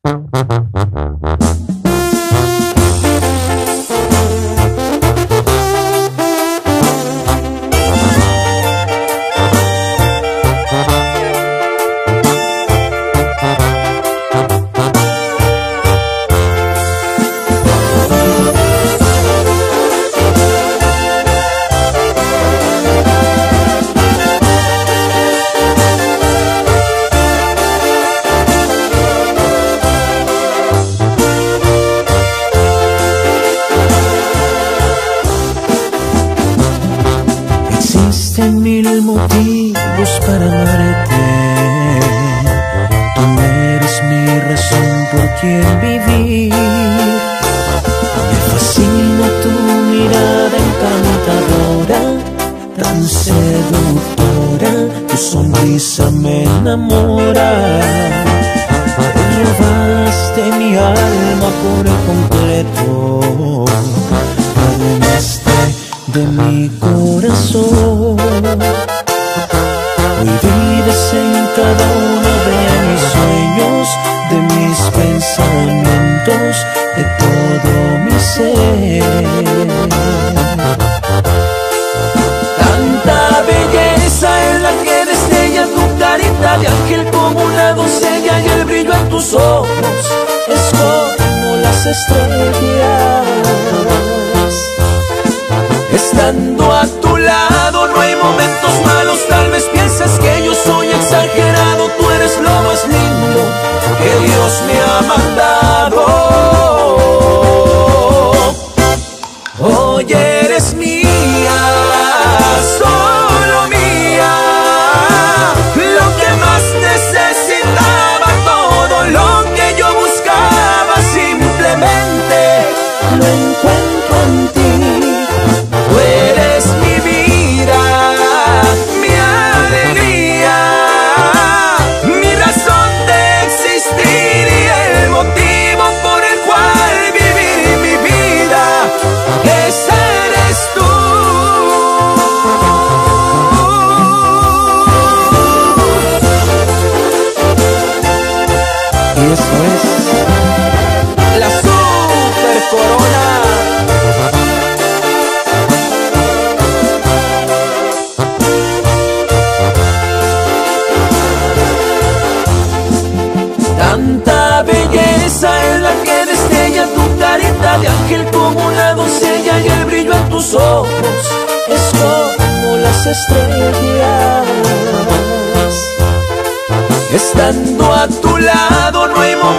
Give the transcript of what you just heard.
Existen mil motivos para amarte. Tú eres mi razón por quien vivir. Me fascina tu mirada encantadora, tan seductora. Tu sonrisa me enamora. Robaste mi alma por completo, ademaste de mi corazón. Hoy vives en cada uno de mis sueños, de mis pensamientos, de todo mi ser. Tanta belleza en la que destella tu carita de ángel, como una doncella, y el brillo en tus ojos es como las estrellas. Estando a tu lado no hay momentos malos. Tal vez pienses que yo soy exagerado. Tú eres lo más lindo que Dios me ha mandado. Hoy eres mía, solo mía, lo que más necesitaba, todo lo que yo buscaba, simplemente lo encuentro en ti. Tú eres mi vida, mi alegría, mi razón de existir y el motivo por el cual vivir mi vida. Ese eres tú. Y eso es la Super Corona. Tanta belleza en la que destella tu carita de ángel, como una doncella, y el brillo en tus ojos es como las estrellas. Estando a tu lado no hay